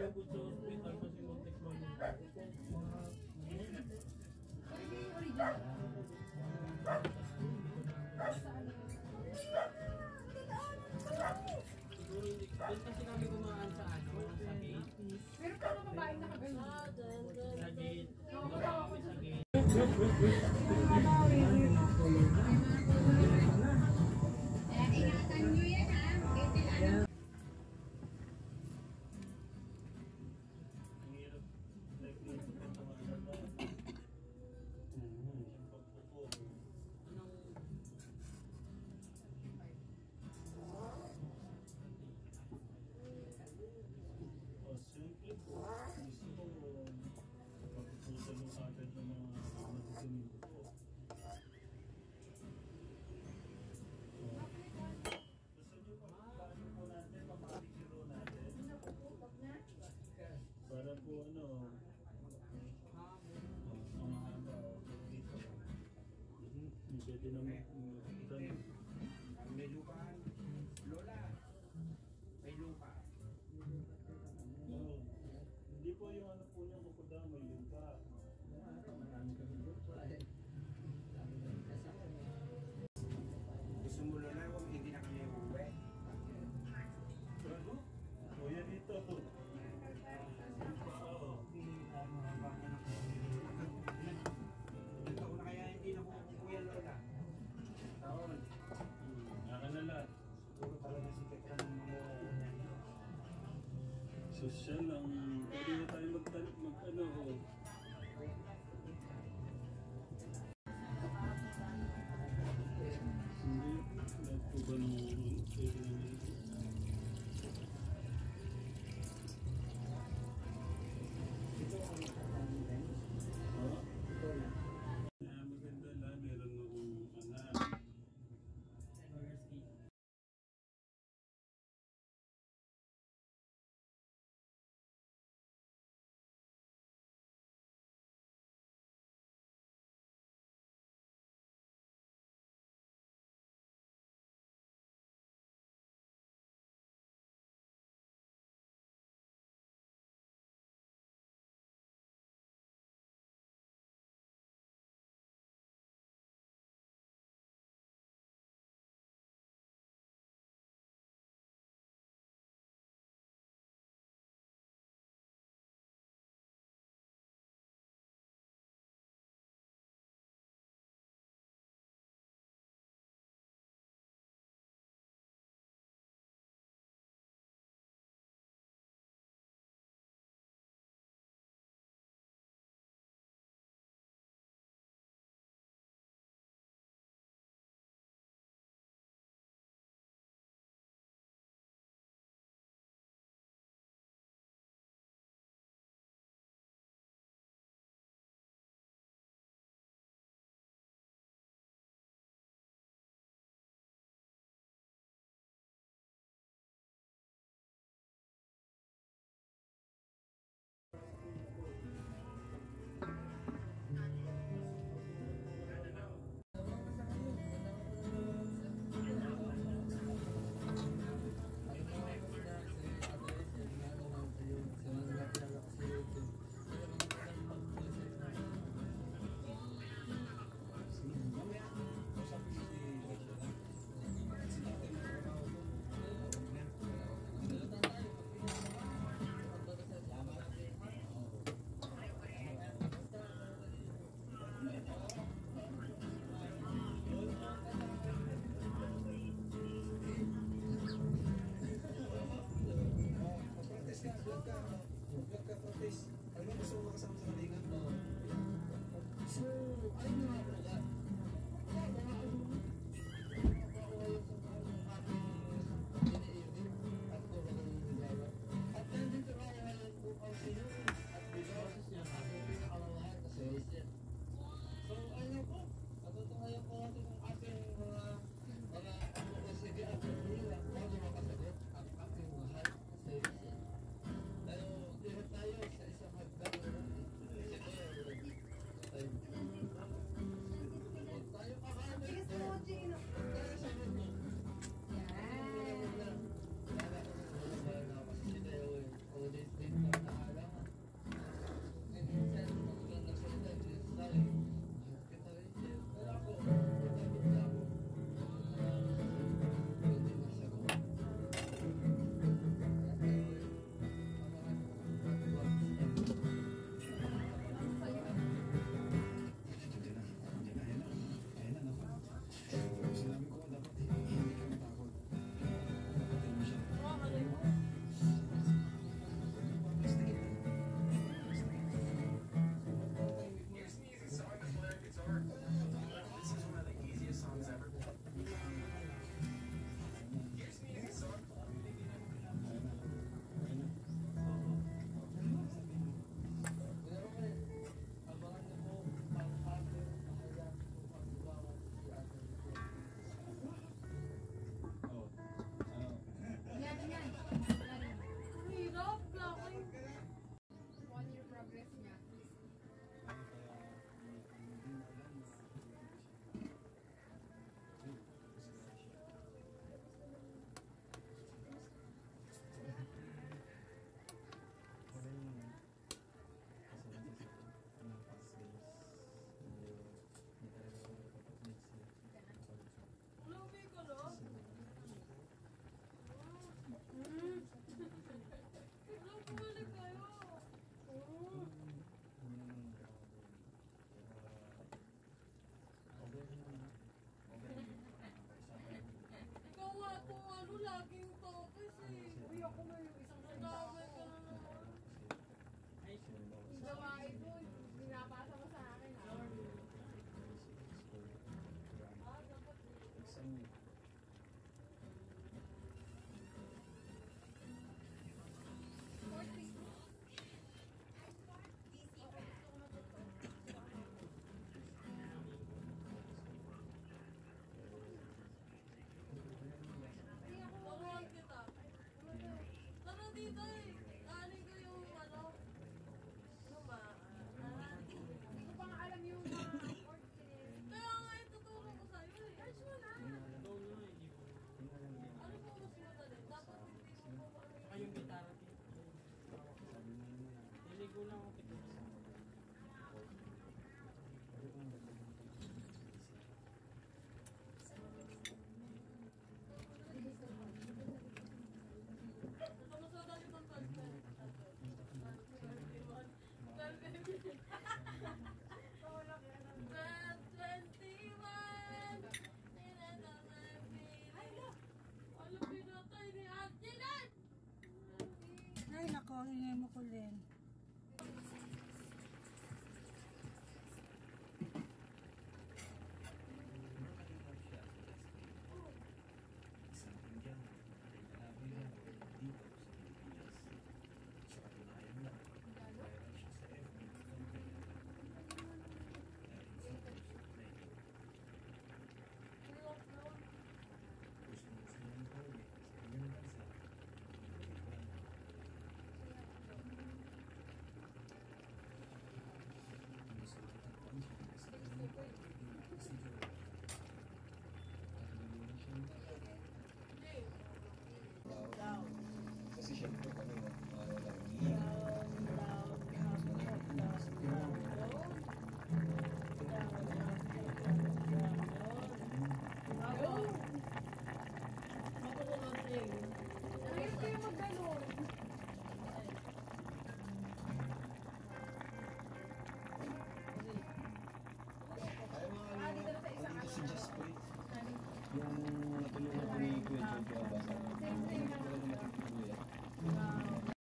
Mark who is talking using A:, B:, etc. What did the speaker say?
A: abot sa hospital kasi muntik mag-original. Siguro hindi. Doon kasi kami kumaan sa ano, sa gate.
B: Pero paano babae na kagano?
A: Sa gate. Sa gate.
B: Ingatan nyo yan ha.
A: Ang hirap. Like, dito pa tawanan ba? Pagpupo. Anong... Simple po. Gusto ko magpupusan mo agad ng mga matisimil po. Gusto nyo pa paano po natin, pamalikiro natin. Para po ano, ang haba dito. Pwede naman
C: may lupa. Lola, may lupa.
A: No. Hindi po yung ano po niya kukudamay yun pa.
C: Gusto mo Lola, huwag hindi na kami uuwi.
A: Ano? Kuya dito.
C: Ilang taon na kaya hindi na uuwi ang Lola? Taon.
A: Nakanala.
C: Siguro talaga sikat ka ng mga
A: Social lang. Pwede na tayo mag-ano ho. Hindi. Lahat po ba nung pwede naman ito? Maganda lang. Meron akong anak.
C: Vlog ka, practice. Ano gusto mo makasama sa kalingan? So, ano nga pala? At nandito ka ngayon po kasi at resources niya kasi nakalawahan kasi so ano po, patutungayan po natin ang ating mga advocacy at pagbilang bago makasagot ang ating mahal sa iyo. Tayo, direct tayo sa isang hagdan tayo kakalit
D: ang ingay mo, Colin.
C: Kasi syempre kami, araw lang umiiyak.
B: Ayun kayo mag-ganon.
C: Ay, mga
B: Dito na sa isa
C: dito si
B: ano.
C: Jasper. Yung natulungan ko ni Kuya Jojo, basa.
B: Same thing.